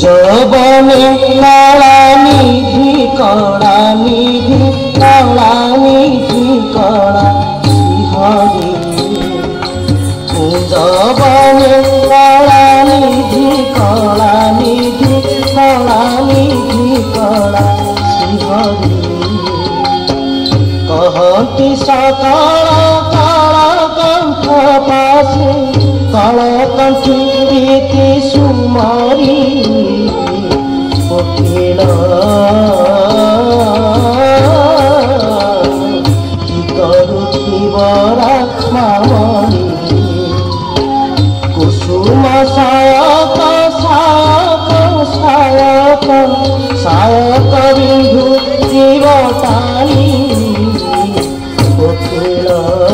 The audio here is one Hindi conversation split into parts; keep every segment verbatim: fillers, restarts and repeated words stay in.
बने कला निधि कला निधि कला निधि कला हरि कुंज बने कला निधि कला निधि कला निधि कला हरि कहती सकल काल कंठ पासे काल कंठी प्रीति सुमारी कोकिल कि करुथिबरा मामरी कुसुम सायक सायक सायक सायक बिंदु जीवटानी कोकिल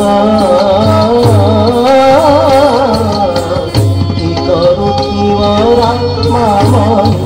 कि करुथिबरा मामरी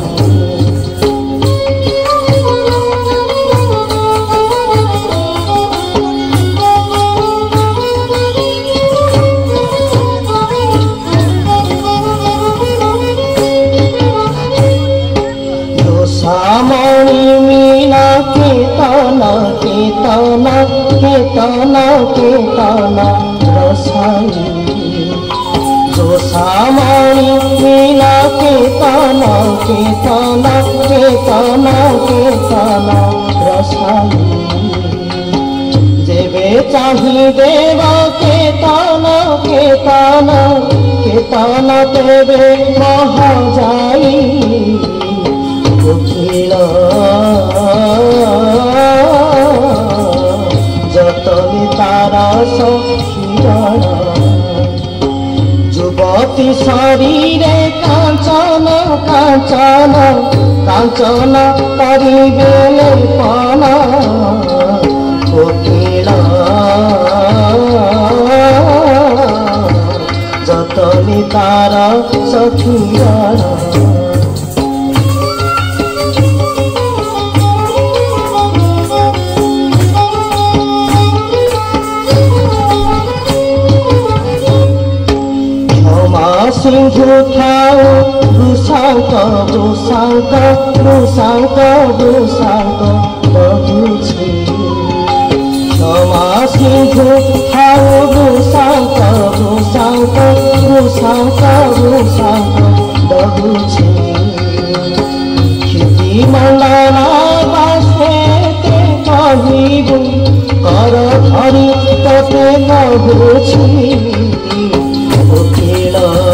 सामणी मीना केतन केतन केतन केतन रसाई जो सामणी मीना केतन केतन केतन केतन रसाई जेबे चाही देव केतन केतन केतन तेबे मह जाई कोकिल जतनी तारा सखीरण युवती शरीरे कांचन कांचन कांचन परिबेले पन कोकिल जतनी तारा सखीरण सिंधु थाओ भूषांक भूषांक भूषांक भूषांक बहुछे क्षमा सिंधु थाओ भूषांक भूषांक भूषांक भूषांक बहुछे क्षिति मंडला बासे ते कहिबु कर धरी तते बहुछी कोकिल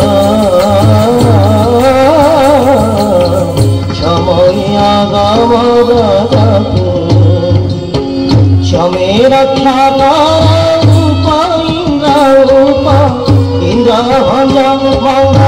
क्षमय गम व्रतको क्षमे रक्षा कर रूप इंद्र रूप इंद्र भंज